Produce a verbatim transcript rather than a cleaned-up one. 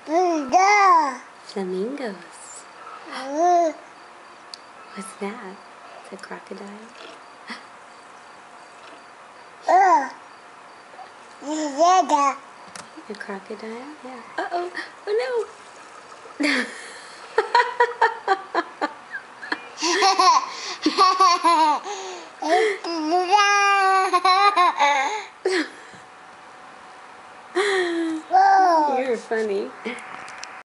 Flamingos. What's that? It's a crocodile. A crocodile? Yeah. Uh-oh. Oh, no. You're funny.